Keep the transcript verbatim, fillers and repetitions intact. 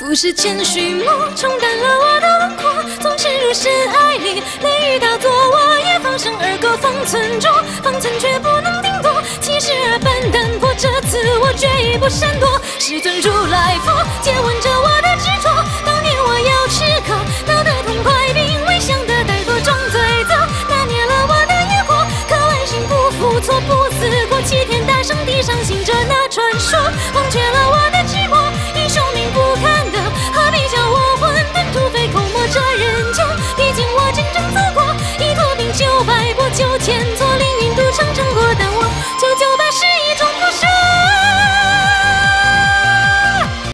浮世千绪梦，冲淡了我的轮廓，总是入深爱里，雷雨大作，我也放声而歌，方寸中，方寸却不能定夺，气势二般淡泊，这次我决意不闪躲。师尊如来佛，借问着我的执着，当年我要吃口，闹得痛快，并未想得怠惰装醉酒，拿捏了我的欲火，可万幸不负错，不思过，齐天大圣地上行着那传说，忘却了我的寂寞，英雄命不堪的，何必叫我混沌土匪口沫这人间？毕竟我真正走过。